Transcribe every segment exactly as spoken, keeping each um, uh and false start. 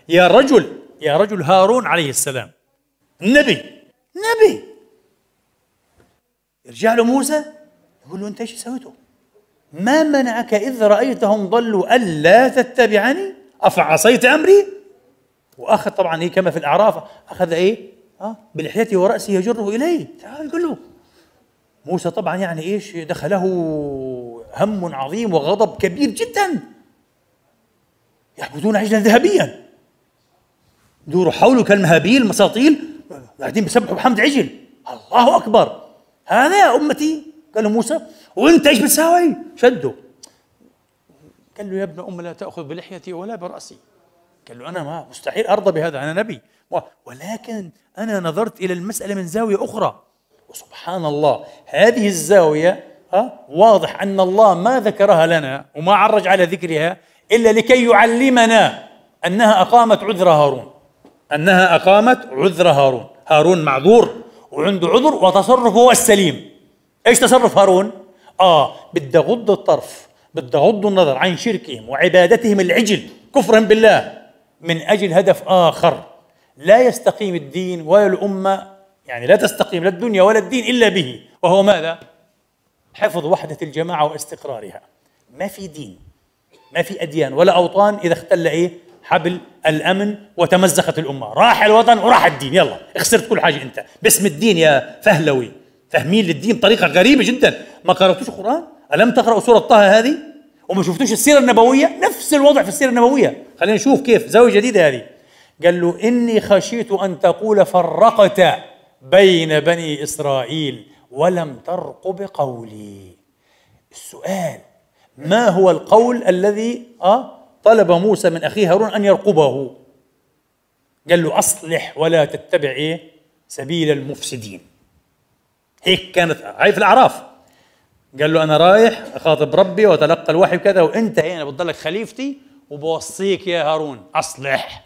يا رجل يا رجل هارون عليه السلام نبي نبي يرجع له موسى يقول له أنت إيش سويته؟ ما منعك إذ رأيتهم ضلوا ألا تتبعني أفعصيت أمري؟ وأخذ طبعا إيه كما في الأعراف، أخذ إيه آه بلحيته ورأسه يجره إليه، تعال يقول له. موسى طبعا يعني إيش دخله هم عظيم وغضب كبير جدا، يعبدون عجلا ذهبيا دوروا حوله كالمهابيل مساطيل قاعدين بيسبحوا بحمد عجل، الله أكبر، هذا يا أمتي. قال له موسى وأنت إيش بتساوي؟ شده قال له يا ابن أم لا تأخذ بلحيتي ولا برأسي. قال له أنا ما مستحيل أرضى بهذا، أنا نبي، ولكن أنا نظرت إلى المسألة من زاوية أخرى. وسبحان الله هذه الزاوية ها واضح أن الله ما ذكرها لنا وما عرج على ذكرها إلا لكي يعلمنا أنها أقامت عذر هارون، أنها أقامت عذر هارون. هارون معذور وعنده عذر وتصرفه هو السليم. إيش تصرف هارون؟ آه بدي أغض الطرف، بدي أغض النظر عن شركهم وعبادتهم العجل كفرا بالله من أجل هدف آخر لا يستقيم الدين ولا الأمة، يعني لا تستقيم لا الدنيا ولا الدين إلا به، وهو ماذا؟ حفظ وحدة الجماعة واستقرارها. ما في دين، ما في أديان ولا أوطان إذا اختل إيه؟ حبل الأمن وتمزقت الأمة، راح الوطن وراح الدين، يلا خسرت كل حاجة أنت باسم الدين يا فهلوي. فاهمين للدين طريقة غريبة جدا. ما قرأتوش القرآن؟ ألم تقرأوا سورة طه هذه؟ وما شفتوش السيرة النبوية؟ نفس الوضع في السيرة النبوية. خلينا نشوف كيف زاوية جديدة هذه. قال له إني خشيت أن تقول فرقت بين بني إسرائيل ولم ترقب قولي. السؤال ما هو القول الذي أه طلب موسى من أخيه هارون أن يرقبه؟ قال له أصلح ولا تتبع إيه؟ سبيل المفسدين. هيك كانت هاي في الأعراف. قال له أنا رايح أخاطب ربي وأتلقى الوحي وكذا، وأنت هنا بتضلك خليفتي وبوصيك يا هارون أصلح.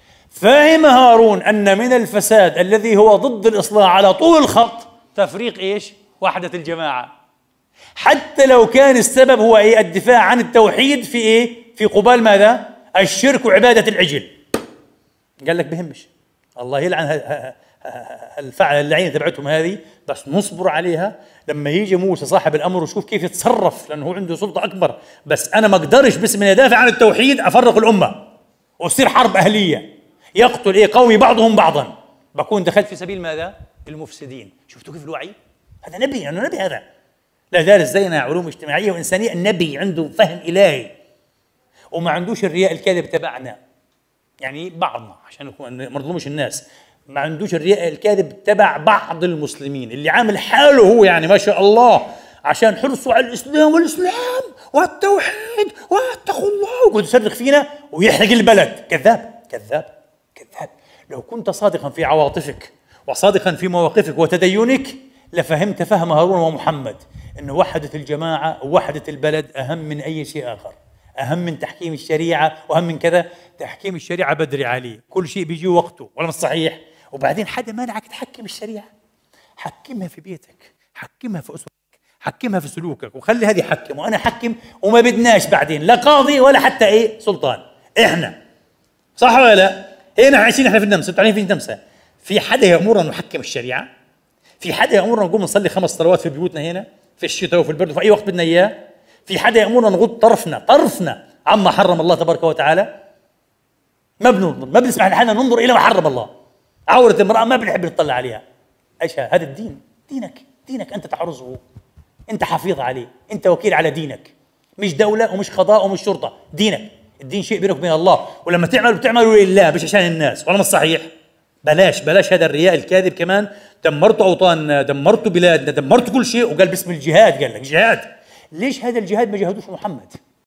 فهم هارون أن من الفساد الذي هو ضد الإصلاح على طول الخط تفريق إيش؟ وحدة الجماعة، حتى لو كان السبب هو إيه؟ الدفاع عن التوحيد في إيه؟ في قبال ماذا؟ الشرك وعبادة العجل. قال لك بهمش، الله يلعن الفعل اللعينة تبعتهم هذه، بس نصبر عليها لما يجي موسى صاحب الأمر وشوف كيف يتصرف، لأنه هو عنده سلطة أكبر. بس أنا ما أقدرش بس من يدافع عن التوحيد أفرق الأمة وتصير حرب أهلية يقتل إيه قومي بعضهم بعضا، بكون دخلت في سبيل ماذا؟ المفسدين. شفتوا كيف الوعي؟ هذا نبي، يعني نبي هذا لا دارس زينا علوم اجتماعية وإنسانية، النبي عنده فهم إلهي وما عندوش الرياء الكاذب تبعنا، يعني بعضنا عشان ما نظلمش الناس، ما عندوش الرياء الكاذب تبع بعض المسلمين اللي عامل حاله هو يعني ما شاء الله عشان حرصوا على الإسلام والإسلام والتوحيد واتقوا الله ويقعد يصرخ فينا ويحرق البلد. كذاب كذاب كذاب. لو كنت صادقا في عواطفك وصادقا في مواقفك وتدينك لفهمت فهم هارون ومحمد أن وحدة الجماعة ووحدة البلد أهم من أي شيء آخر، أهم من تحكيم الشريعة وأهم من كذا. تحكيم الشريعة بدري عليه، كل شيء بيجي وقته ولا مش صحيح؟ وبعدين حدا مانعك تحكم الشريعة؟ حكمها في بيتك، حكمها في أسرتك، حكمها في سلوكك، وخلي هذه حكم وأنا حكم، وما بدناش بعدين لا قاضي ولا حتى إيه سلطان. إحنا صح ولا لا؟ هنا عايشين إحنا في النمسا، بتعرفين في النمسا في حدا يأمرنا نحكم الشريعة؟ في حدا يأمرنا نقوم نصلي خمس صلوات في بيوتنا هنا في الشتاء وفي البرد وفي أي وقت بدنا إياه؟ في حدا يأمرنا نغض طرفنا طرفنا عما حرم الله تبارك وتعالى؟ ما بننظر، ما بنسمح لحدا ننظر إلى ما حرم الله. عورة المرأة ما بنحب نطلع عليها. ايش هذا الدين؟ دينك دينك انت تحرزه، انت حفيظ عليه، انت وكيل على دينك، مش دولة ومش قضاء ومش شرطة، دينك. الدين شيء بينك وبين الله، ولما تعمل بتعملوا لله مش عشان الناس، ولا مش صحيح؟ بلاش بلاش هذا الرياء الكاذب كمان. دمرتوا اوطاننا، دمرتوا بلادنا، دمرتوا كل شيء، وقال باسم الجهاد، قال لك جهاد. ليش هذا الجهاد ما جاهدوش محمد؟